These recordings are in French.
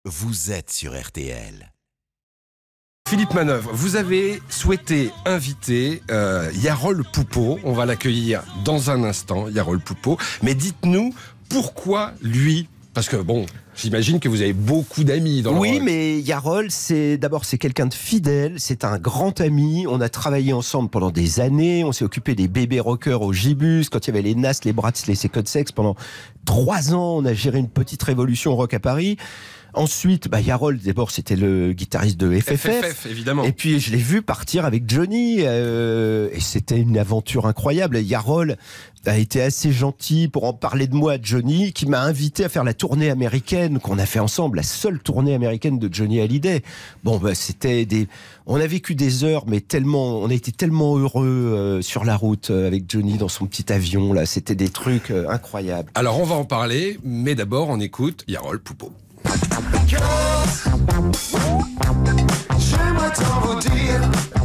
Vous êtes sur RTL. Philippe Manœuvre, vous avez souhaité inviter Yarol Poupeau. On va l'accueillir dans un instant, Yarol Poupeau. Mais dites-nous, pourquoi lui ? Parce que bon, j'imagine que vous avez beaucoup d'amis dans le Oui, rock. mais Yarol, c'est quelqu'un de fidèle, c'est un grand ami. On a travaillé ensemble pendant des années. On s'est occupé des bébés rockers au Gibus, quand il y avait les Nas, les Brats, les Second Sex. Pendant 3 ans, on a géré une petite révolution rock à Paris. Ensuite, Yarol, d'abord, c'était le guitariste de FFF. Évidemment. Et puis, je l'ai vu partir avec Johnny. Et c'était une aventure incroyable. Yarol a été assez gentil pour en parler de moi à Johnny, qui m'a invité à faire la tournée américaine qu'on a fait ensemble, la seule tournée américaine de Johnny Hallyday. Bon, on a vécu des heures, mais on a été tellement heureux sur la route avec Johnny dans son petit avion. Là, c'était des trucs incroyables. Alors, on va en parler, mais d'abord, on écoute Yarol Poupeau. J'aimerais tant vous dire,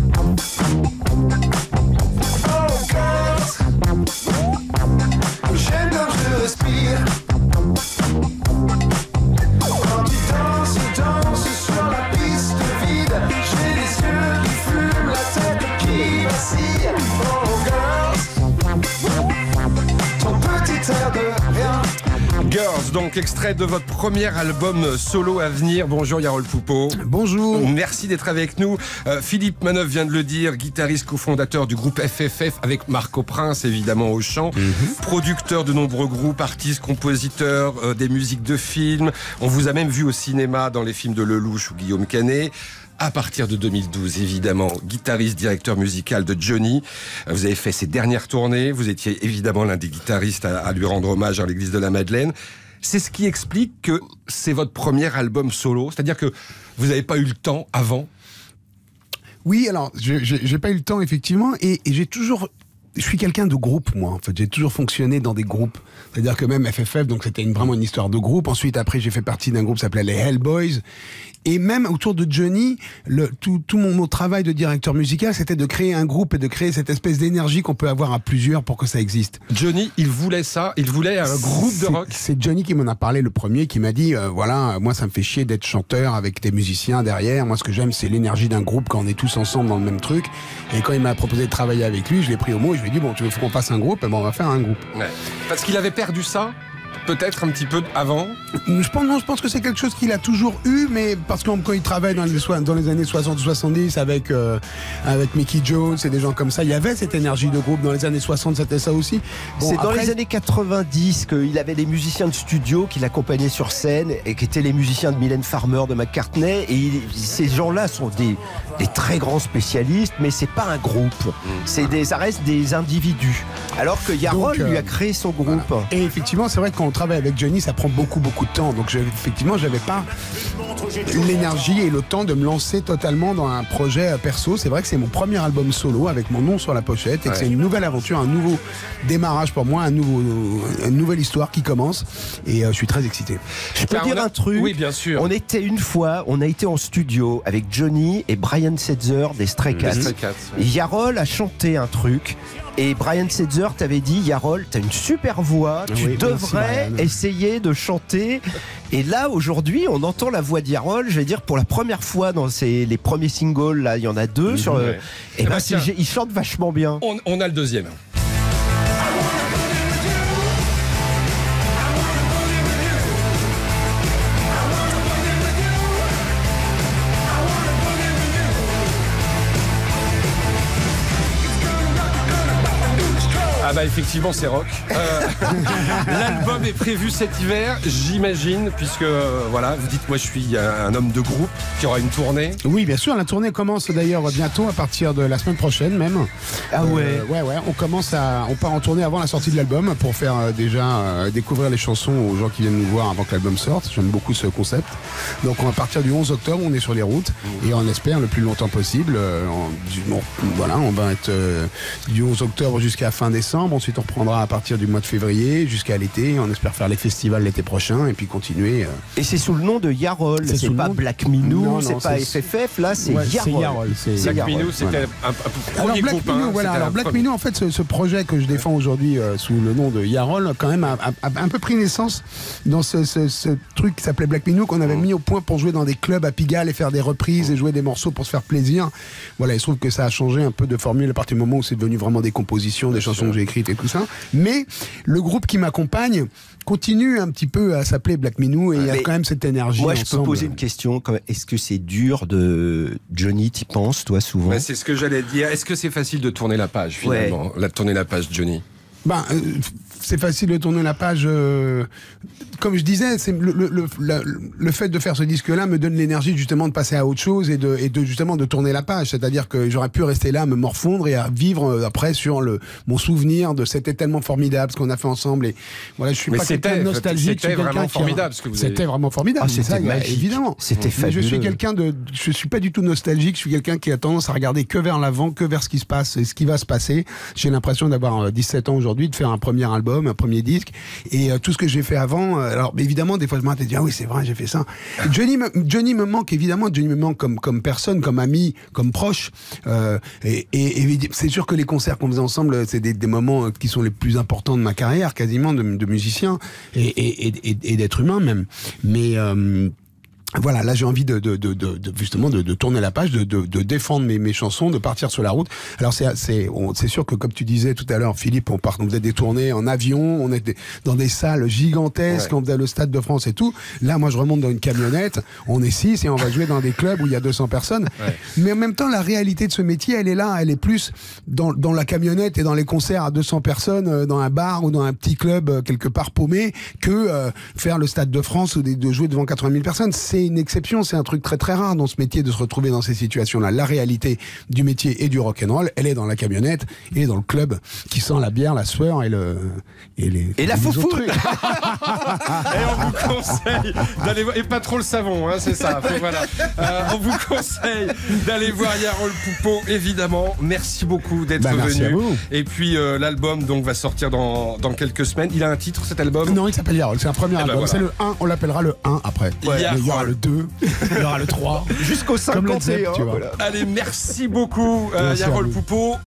oh girls, j'aime comme je respire. Quand tu danses sur la piste vide, j'ai les yeux qui fument, la tête qui vacille. Oh girls, ton petit air de rien. Girls, donc extrait de votre premier album solo à venir. Bonjour Yarol Poupeau. Bonjour. Merci d'être avec nous. Philippe Manœuvre vient de le dire, guitariste cofondateur du groupe FFF avec Marco Prince évidemment au chant, producteur de nombreux groupes, artiste, compositeur, des musiques de films. On vous a même vu au cinéma dans les films de Lelouch ou Guillaume Canet. À partir de 2012, évidemment, guitariste, directeur musical de Johnny. Vous avez fait ses dernières tournées. Vous étiez évidemment l'un des guitaristes à lui rendre hommage à l'église de la Madeleine. C'est ce qui explique que c'est votre premier album solo. C'est-à-dire que vous n'avez pas eu le temps avant. Oui, alors, j'ai pas eu le temps, effectivement, et j'ai toujours... Je suis quelqu'un de groupe, moi, en fait. J'ai toujours fonctionné dans des groupes. C'est-à-dire que même FFF, donc c'était vraiment une histoire de groupe. Ensuite, après, j'ai fait partie d'un groupe qui s'appelait les Hellboys. Et même autour de Johnny, tout mon travail de directeur musical, c'était de créer un groupe et de créer cette espèce d'énergie qu'on peut avoir à plusieurs pour que ça existe. Johnny, il voulait ça, il voulait un groupe de rock. C'est Johnny qui m'en a parlé le premier, qui m'a dit, voilà, moi ça me fait chier d'être chanteur avec des musiciens derrière. Moi ce que j'aime, c'est l'énergie d'un groupe quand on est tous ensemble dans le même truc. Et quand il m'a proposé de travailler avec lui, je l'ai pris au mot et je lui ai dit, bon, tu veux qu'on fasse un groupe? Bon, on va faire un groupe. Ouais. Parce qu'il avait perdu ça peut-être un petit peu avant. Je pense que c'est quelque chose qu'il a toujours eu, mais parce que quand il travaille dans les années 60-70 avec Mickey Jones et des gens comme ça, il y avait cette énergie de groupe. Dans les années 60, c'était ça aussi. Bon, c'est dans les années 90 qu'il avait des musiciens de studio qui l'accompagnaient sur scène et qui étaient les musiciens de Mylène Farmer, de McCartney. Et ces gens-là sont des très grands spécialistes, mais c'est pas un groupe. Ça reste des individus. Alors que Yarol lui a créé son groupe. Voilà. Et effectivement, c'est vrai que quand on travaille avec Johnny, ça prend beaucoup de temps. Donc effectivement, j'avais pas l'énergie et le temps de me lancer totalement dans un projet perso. C'est vrai que c'est mon premier album solo avec mon nom sur la pochette et que c'est une nouvelle aventure, un nouveau démarrage pour moi, une nouvelle histoire qui commence. Et je suis très excité. Je peux dire un truc. Oui, bien sûr. On a été en studio avec Johnny et Brian Setzer des Stray Cats. Et Yarol a chanté un truc. Et Brian Setzer t'avait dit, Yarol, t'as une super voix, tu devrais essayer de chanter. Et là, aujourd'hui, on entend la voix d'Yarol, je vais dire, pour la première fois dans les premiers singles, là, il y en a 2. Et il chante vachement bien. On a le deuxième. Ah bah effectivement c'est rock. L'album est prévu cet hiver, j'imagine, puisque voilà, vous dites moi je suis un homme de groupe qui aura une tournée. Oui bien sûr, la tournée commence d'ailleurs bientôt à partir de la semaine prochaine même. Ah ouais. Ouais, on part en tournée avant la sortie de l'album pour faire déjà découvrir les chansons aux gens qui viennent nous voir avant que l'album sorte. J'aime beaucoup ce concept. Donc on va partir du 11 octobre, on est sur les routes et on espère le plus longtemps possible. On va être du 11 octobre jusqu'à fin décembre. septembre. Ensuite, on reprendra à partir du mois de février jusqu'à l'été. On espère faire les festivals l'été prochain et puis continuer. Et c'est sous le nom de Yarol. C'est C'est sous le pas nom- Black Minou, Non, c'est non, pas c'est- FFF. Là, c'est Ouais, Yarol. c'est Yarol, c'est C'est Black Yarol. Minou, c'était Voilà. un Alors premier Black groupe. Minou, hein, voilà. c'était Alors un Black premier. Minou, en fait, ce projet que je défends aujourd'hui sous le nom de Yarol, quand même, a un peu pris naissance dans ce truc qui s'appelait Black Minou, qu'on avait mis au point pour jouer dans des clubs à Pigalle et faire des reprises et jouer des morceaux pour se faire plaisir. Voilà, il se trouve que ça a changé un peu de formule à partir du moment où c'est devenu vraiment des compositions, des chansons que j'ai écrites et tout ça. Mais le groupe qui m'accompagne continue un petit peu à s'appeler Black Minou et il y a Mais quand même cette énergie. Moi, je peux ensemble. poser une question. Est-ce que c'est dur de Johnny, t'y penses, toi, souvent? C'est ce que j'allais dire. Est-ce que c'est facile de tourner la page, finalement, tourner la page, Johnny? C'est facile de tourner la page. Comme je disais, c'est le fait de faire ce disque-là me donne l'énergie justement de passer à autre chose et de justement de tourner la page. C'est-à-dire que j'aurais pu rester là, me morfondre et à vivre après sur mon souvenir de c'était tellement formidable ce qu'on a fait ensemble. Et voilà, je suis Mais pas quelqu'un de nostalgique. c'était vraiment formidable ce que vous avez C'était vraiment formidable. Ah, c'était Ça, magique. évidemment. C'était Mais fabuleux. je suis pas du tout nostalgique. Je suis quelqu'un qui a tendance à regarder que vers l'avant, que vers ce qui se passe et ce qui va se passer. J'ai l'impression d'avoir 17 ans aujourd'hui, de faire un premier album, un premier disque, et tout ce que j'ai fait avant. Alors évidemment, des fois je me dis ah oui c'est vrai, j'ai fait ça. Johnny me manque évidemment. Johnny me manque comme personne, comme ami, comme proche. Et c'est sûr que les concerts qu'on faisait ensemble, c'est des moments qui sont les plus importants de ma carrière, quasiment de musicien et d'être humain même. Mais voilà, là j'ai envie justement de tourner la page, de défendre mes chansons, de partir sur la route. Alors c'est sûr que comme tu disais tout à l'heure, Philippe, on faisait des tournées en avion, on était dans des salles gigantesques, on faisait le Stade de France et tout. Là, moi je remonte dans une camionnette, on est 6 et on va jouer dans des clubs où il y a 200 personnes. Ouais. Mais en même temps, la réalité de ce métier, elle est là, elle est plus dans la camionnette et dans les concerts à 200 personnes, dans un bar ou dans un petit club quelque part paumé, que faire le Stade de France ou de jouer devant 80 000 personnes. C'est une exception, c'est un truc très très rare dans ce métier de se retrouver dans ces situations-là. La réalité du métier et du rock'n'roll, elle est dans la camionnette et dans le club qui sent la bière, la sueur et la foufoune. Et on vous conseille d'aller voir, et pas trop le savon, hein, c'est ça. Voilà. On vous conseille d'aller voir Yarol Poupeau, évidemment. Merci beaucoup d'être venu. Et puis l'album donc va sortir dans quelques semaines. Il a un titre, cet album? Non, il s'appelle Yarol. C'est un premier album. Voilà. C'est le 1. On l'appellera le 1 après. Ouais. Il y aura le 2, il y aura le 3, jusqu'au 51. Comme Led Zepp, tu vois. Allez, merci beaucoup, Yarol Poupeau.